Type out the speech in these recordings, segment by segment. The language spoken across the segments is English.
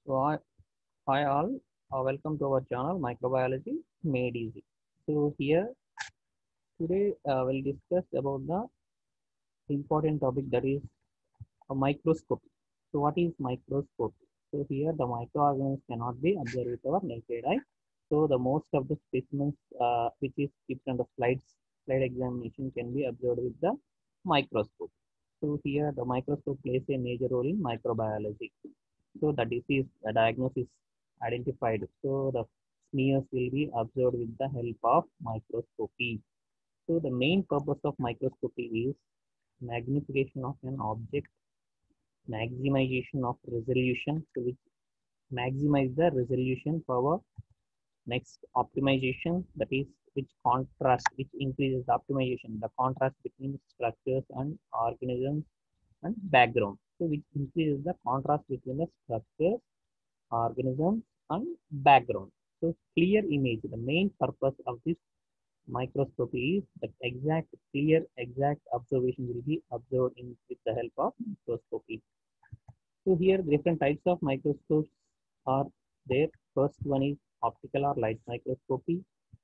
So, hi all, welcome to our channel Microbiology Made Easy. So here today we'll discuss about the important topic, that is a microscopy. So what is microscopy? So here the microorganisms cannot be observed with our naked eye. So the most of the specimens which is kept on the slide examination can be observed with the microscope. So here the microscope plays a major role in microbiology. So the disease, the diagnosis identified. So the smears will be observed with the help of microscopy. So the main purpose of microscopy is magnification of an object, maximization of resolution, so which maximize the resolution power. Next, optimization, that is which contrast, which increases the optimization, the contrast between structures and organisms and background. So which increases the contrast between the structures, organisms and background. So clear image, the main purpose of this microscopy is that exact observation will be observed with the help of microscopy. So here different types of microscopes are there. First one is optical or light microscopy,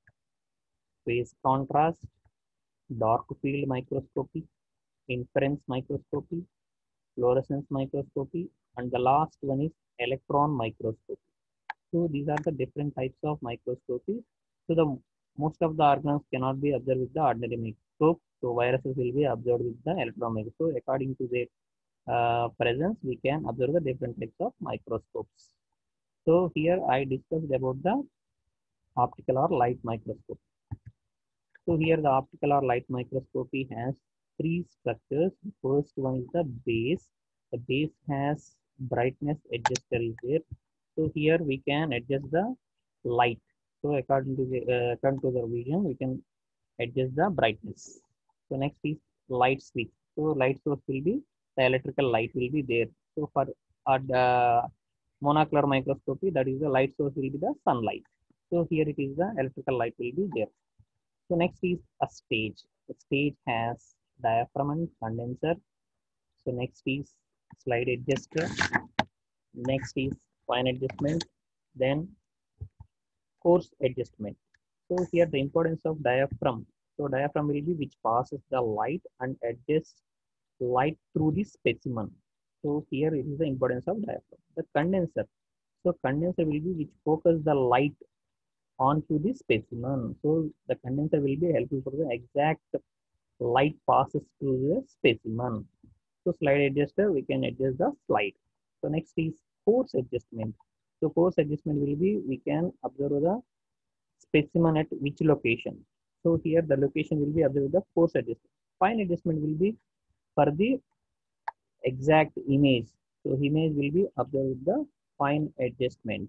phase contrast, dark field microscopy, inference microscopy, fluorescence microscopy, and the last one is electron microscopy. So these are the different types of microscopy. So the most of the organisms cannot be observed with the ordinary microscope. So viruses will be observed with the electron microscope. So according to their presence, we can observe the different types of microscopes. So here I discussed about the optical or light microscope. So here the optical or light microscopy has three structures. The first one is the base. The base has brightness adjuster is there. So here we can adjust the light. So according to the vision, we can adjust the brightness. So next is light switch. So light source will be the electrical light will be there. So for monocular microscopy, that is the light source will be the sunlight. So here it is the electrical light will be there. So next is a stage. The stage has diaphragm and condenser. So next is slide adjuster. Next is fine adjustment. Then coarse adjustment. So here the importance of diaphragm. So diaphragm will be which passes the light and adjusts light through the specimen. So here it is the importance of diaphragm. The condenser. So condenser will be which focus the light onto the specimen. So the condenser will be helpful for the exact light passes through the specimen. So slide adjuster, we can adjust the slide. So next is coarse adjustment. So coarse adjustment will be we can observe the specimen at which location. So here the location will be observed the coarse adjustment. Fine adjustment will be for the exact image. So image will be observed with the fine adjustment.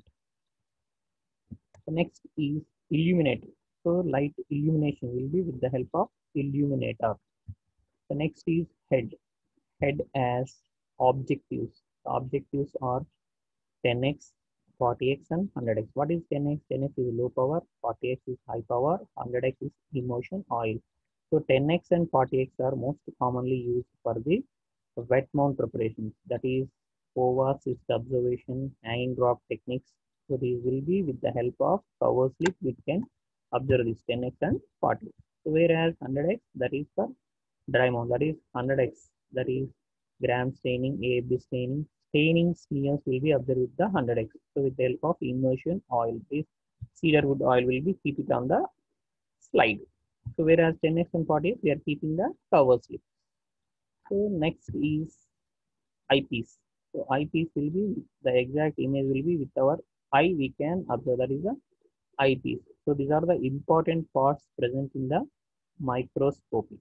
So next is illuminator. So light illumination will be with the help of illuminator. The next is head. Head as objectives. The objectives are 10x, 40x and 100x. What is 10x? 10x is low power, 40x is high power, 100x is emulsion oil. So 10x and 40x are most commonly used for the wet mount preparations. That is OVA, cyst observation, hanging drop techniques. So these will be with the help of cover slip, which can observe this 10x and 40x. So whereas 100x, that is for dry mount, that is 100x, that is gram staining, AAB staining. Staining smears will be observed with the 100x. So with the help of immersion oil, this cedar wood oil will be keep it on the slide. So whereas 10x and 40x, we are keeping the cover slip. So next is eyepiece. So eyepiece will be the exact image will be with our eye we can observe, that is the eyepiece. So these are the important parts present in the microscopy.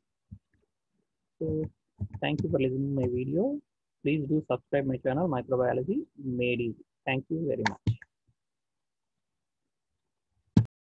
So thank you for listening to my video. Please do subscribe my channel Microbiology Made Easy. Thank you very much.